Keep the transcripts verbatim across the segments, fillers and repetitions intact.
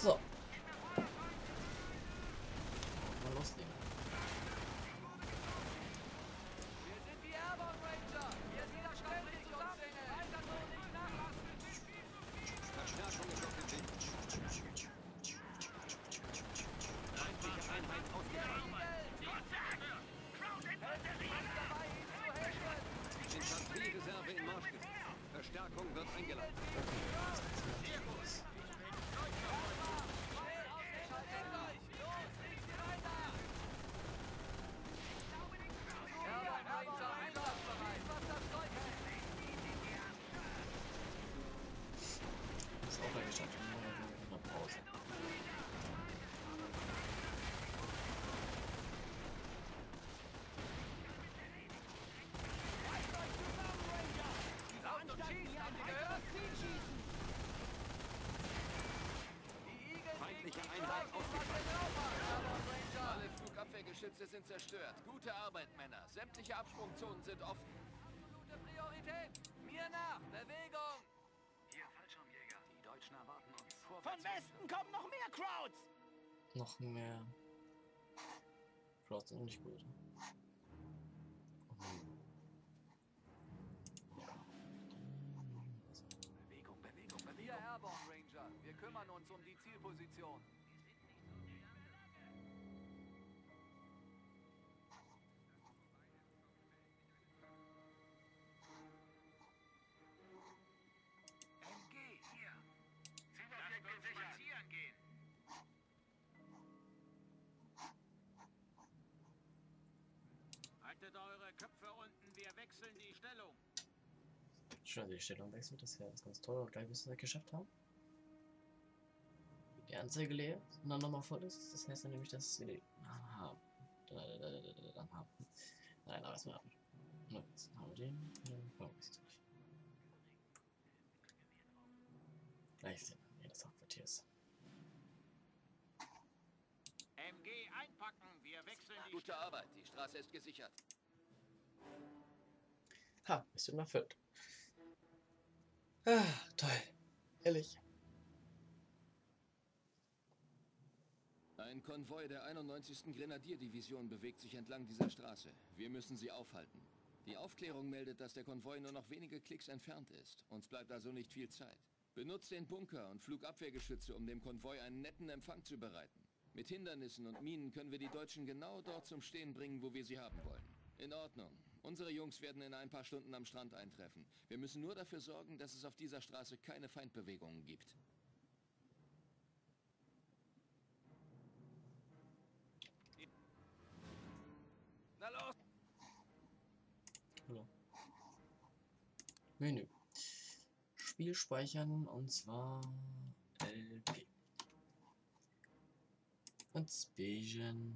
So. Mal loslegen. Wir sind die Airborne Ranger. Wir sind das ständig zusammen. Weiter so, nicht nachlassen. Verstärkung ist auf dem Weg. Feindliche Einheit ausgearbeitet. Helfen uns dabei, ihm zu helfen. Infanteriereserve in Marsch gesetzt. Verstärkung wird eingeleitet. Schaltet euch. Los, nicht weiter. Airborne Ranger, einsatzbereit. Was das Zeug hält. Ist auch eingeschaltet. Nur eine Pause. Laut und schießen, habt ihr gehört? Die Igel Feindliche fliegen Einheit was ihr drauf habt, Airborne Ranger. Alle Flugabwehrgeschütze sind zerstört. Gute Arbeit, Männer. Sämtliche Absprungzonen sind offen. Gute Priorität. Mir nach. Bewegung. Hier, Fallschirmjäger. Die Deutschen erwarten uns. Von Westen kommen noch mehr Crowds! Noch mehr. Crowds sind nicht gut. Bewegung, Bewegung, Wir Bewegung. Airborne Ranger. Wir kümmern uns um die Zielposition. M G, hier. Zielobjekt gesichert. Spazieren gehen. Haltet eure Köpfe unten, wir wechseln die Stellung. Schon die Stellung wechselt, das wäre ganz toll. Und gleich müssen wir es geschafft haben. Die Anzeige leer und dann nochmal voll ist. Das heißt dann nämlich, dass wir die haben. Dann haben. Nein, aber erstmal haben. Jetzt haben wir den. Ja, gleich sind wir des Hauptquartiers. M G einpacken, wir wechseln die Gute Arbeit. Die Straße ist gesichert. Ha, Mission erfüllt. Ah, toll. Ehrlich. Ein Konvoi der einundneunzigsten Grenadierdivision bewegt sich entlang dieser Straße. Wir müssen sie aufhalten. Die Aufklärung meldet, dass der Konvoi nur noch wenige Klicks entfernt ist. Uns bleibt also nicht viel Zeit. Benutzt den Bunker und Flugabwehrgeschütze, um dem Konvoi einen netten Empfang zu bereiten. Mit Hindernissen und Minen können wir die Deutschen genau dort zum Stehen bringen, wo wir sie haben wollen. In Ordnung. Unsere Jungs werden in ein paar Stunden am Strand eintreffen. Wir müssen nur dafür sorgen, dass es auf dieser Straße keine Feindbewegungen gibt. Na los. Hallo. Menü. Spiel speichern und zwar L P. Und Spesen.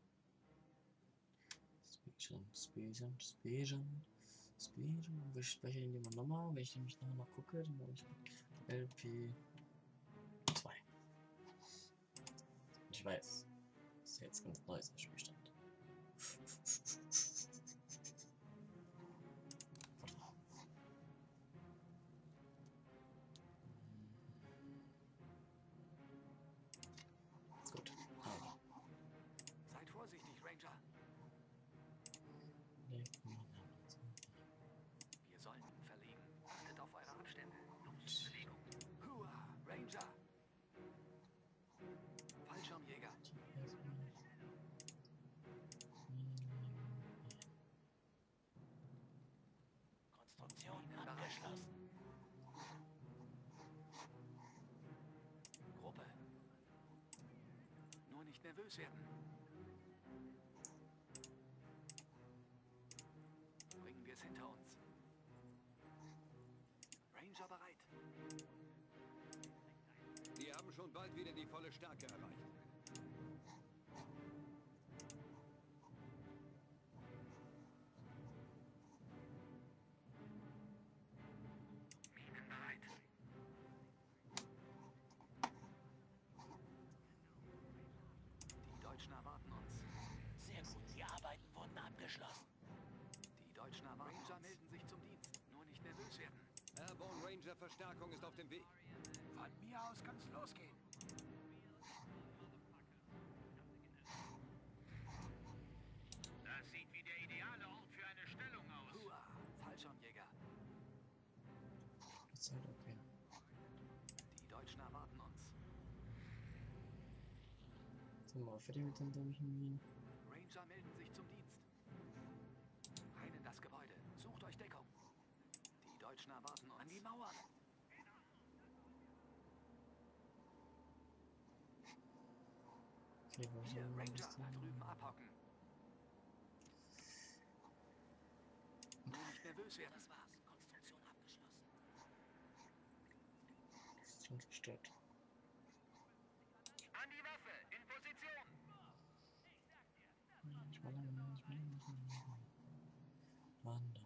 Spesen, Spesen, Spesen, Spesen. Wir speichern die mal nochmal, wenn ich nämlich nachher noch gucke, dann habe ich L P zwei. Ich weiß, das ist jetzt ganz neues Spielstand. Gut. Also. Seid vorsichtig, Ranger. Wir sollten verlegen. Achtet auf eure Abstände. Los, Bewegung. Hua, Ranger. Fallschirmjäger. Konstruktion abgeschlossen. Gruppe. Nur nicht nervös werden. Bringen wir es hinter uns. Ranger bereit. Wir haben schon bald wieder die volle Stärke erreicht. Minen bereit. Die Deutschen erwarten uns. Sehr gut, die Arbeiten wurden abgeschlossen. Die Deutschen erwarten Ranger uns. Melden sich zum Dienst. Nur nicht nervös werden. Airborne Ranger Verstärkung ist auf dem Weg. Von mir aus kann's losgehen. Zeit, okay. Die Deutschen erwarten uns. Sind wir mal fertig mit den dämlichen. Ranger melden sich zum Dienst. Rein in das Gebäude. Sucht euch Deckung. Die Deutschen erwarten uns. An die Mauern. Okay, wo Hier, sind wir? Ranger, da drüben abhocken. Nur nicht nervös werden. Das war's. Konstruktion abgeschlossen. Position verstärkt. An die Waffe, in Position! Ich mal lang, ich mal lang. Wandern.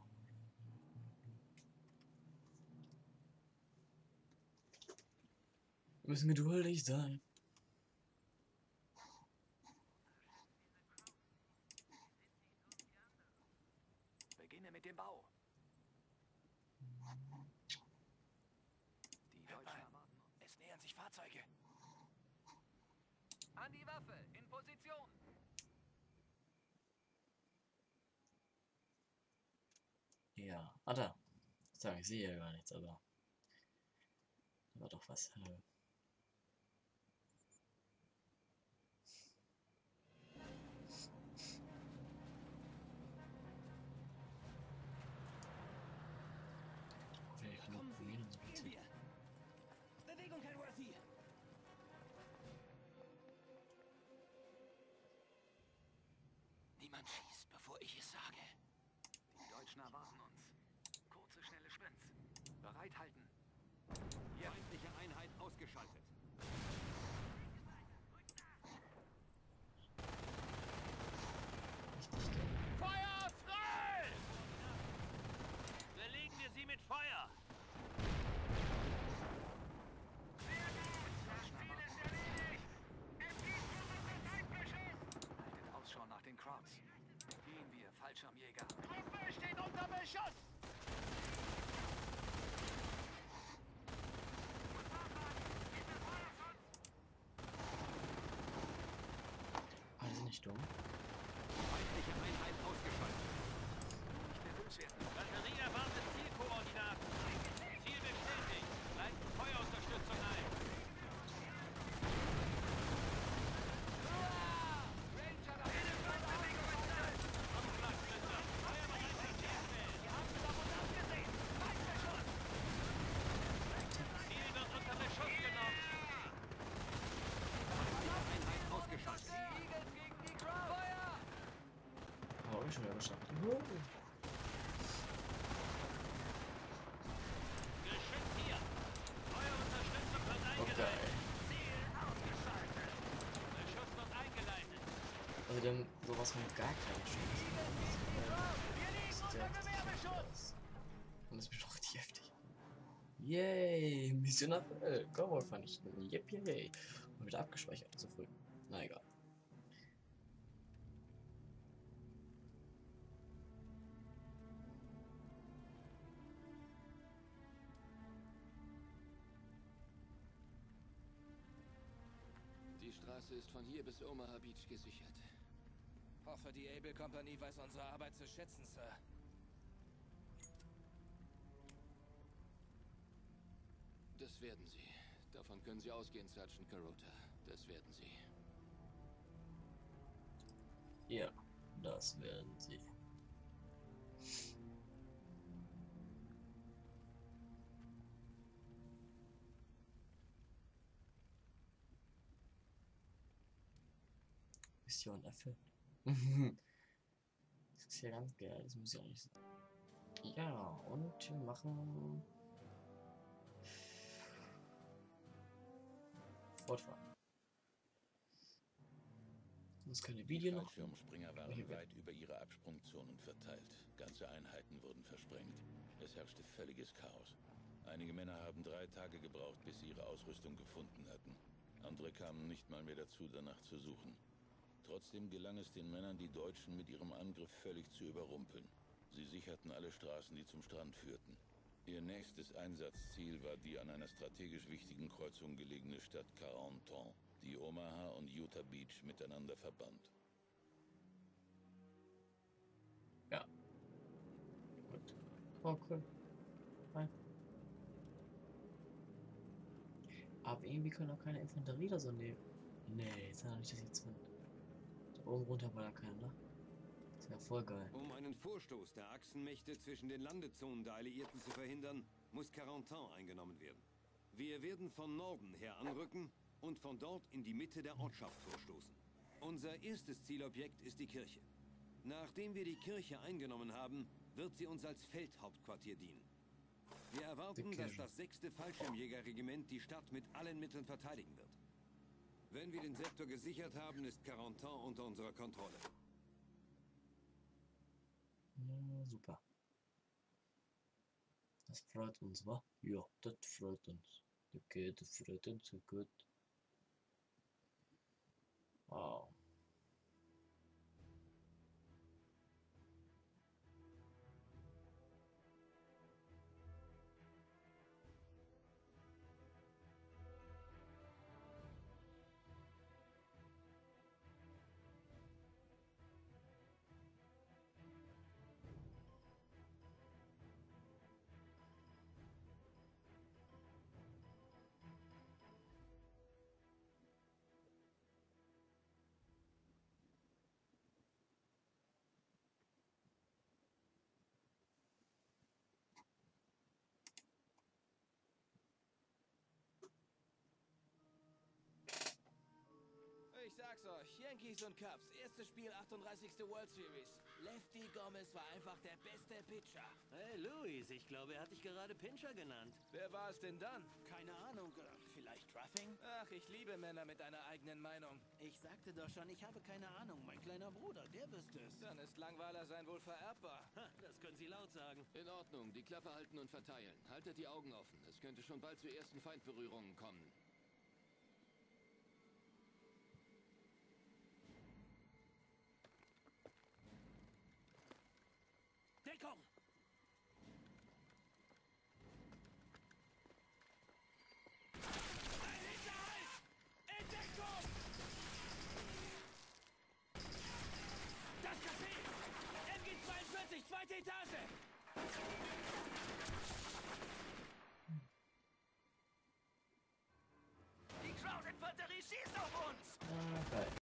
Wir müssen geduldig sein. Beginne mit dem Bau. Die Deutschen erwarten uns. Es nähern sich Fahrzeuge. An die Waffe, in Position! Ja, ah da. Sag, ich sehe ja gar nichts, aber. Da war doch was. Äh, Vielleicht Kommen Sie, probieren, so gehen bitte. wir. Bewegung, Kenworthy. Niemand schießt, bevor ich es sage. Die Deutschen erwarten uns. Kurze, schnelle Sprints. Bereithalten. Feindliche Einheit ausgeschaltet. Richtig geil. Feuer frei! Belegen wir sie mit Feuer. Haltet Ausschau nach den Krauts. Gehen wir, Fallschirmjäger. Truppe steht unter Beschuss. Ah, die sind nicht dumm. Feindliche Einheit ausgeschaltet. Nicht nervös werden. Batterie erwartet Zielkoordinaten. Ziel bestätigt. Leiten Feuerunterstützung ein. Ranger, da hinten! Aufschlagblitzer. Feuerbereitschaft herstellen. Wir haben es auf uns abgesehen. Feindbeschuss. Ziel wird unter Beschuss genommen. Einheit ausgeschaltet. Eagles gegen die Krauts! Feuer! Aber auch schon wieder geschafft. Juhu. Geschütz hier. Feuerunterstützung wird Okay. eingeleitet. Ziel ausgeschaltet. Beschuss wird eingeleitet. Also dann sowas von gar keine Chance. Wir liegen Das unter ist Gewehrbeschuss. Und das ist doch heftig. Yay, Mission erfüllt. Cowboy vernichten. Yep, yay. Und wieder abgespeichert, zu früh. Na egal. Die Straße ist von hier bis Omaha Beach gesichert. Hoffe, die Able Company weiß unsere Arbeit zu schätzen, Sir. Das werden sie. Davon können Sie ausgehen, Sergeant Carota. Das werden sie. Ja, das werden sie. Mission erfüllt. Das ist ja ganz geil, das muss ja nicht sein. Ja, und wir machen fortfahren. Das keine Die Video noch. Fallschirmspringer Hier waren wird- weit über ihre Absprungzonen verteilt. Ganze Einheiten wurden versprengt. Es herrschte völliges Chaos. Einige Männer haben drei Tage gebraucht, bis sie ihre Ausrüstung gefunden hatten. Andere kamen nicht mal mehr dazu, danach zu suchen. Trotzdem gelang es den Männern, die Deutschen mit ihrem Angriff völlig zu überrumpeln. Sie sicherten alle Straßen, die zum Strand führten. Ihr nächstes Einsatzziel war die an einer strategisch wichtigen Kreuzung gelegene Stadt Carentan, die Omaha und Utah Beach miteinander verband. Ja. Gut. Oh, cool. Hi. Aber irgendwie können auch keine Infanterie da so nehmen. Nee, ist ja nicht, dass jetzt von da oben runter war da keiner, ne? Das wäre voll geil. Um einen Vorstoß der Achsenmächte zwischen den Landezonen der Alliierten zu verhindern, muss Carentan eingenommen werden. Wir werden von Norden her anrücken und von dort in die Mitte der Ortschaft vorstoßen. Unser erstes Zielobjekt ist die Kirche. Nachdem wir die Kirche eingenommen haben, wird sie uns als Feldhauptquartier dienen. Wir erwarten, dass das sechste Fallschirmjägerregiment die Stadt mit allen Mitteln verteidigen wird. Wenn wir den Sektor gesichert haben, ist Carentan unter unserer Kontrolle. Ja, super. Das freut uns, wa? Ja, das freut uns. Okay, das freut uns so gut. Wow. Ich sag's euch, Yankees und Cubs, erstes Spiel, achtunddreißigste World Series. Lefty Gomez war einfach der beste Pitcher. Hey, Luis, ich glaube, er hat dich gerade Pincher genannt. Wer war es denn dann? Keine Ahnung, äh, vielleicht Ruffing? Ach, ich liebe Männer mit einer eigenen Meinung. Ich sagte doch schon, ich habe keine Ahnung. Mein kleiner Bruder, der wüsste es. Dann ist Langweiler sein wohl vererbbar. Ha, das können Sie laut sagen. In Ordnung, die Klappe halten und verteilen. Haltet die Augen offen. Es könnte schon bald zu ersten Feindberührungen kommen. Deckung! Ein Hinterhalt! In Deckung! Das Café! M G zweiundvierzig, zweite Etage! Die Crowd-Infanterie schießt auf uns! Ah, geil.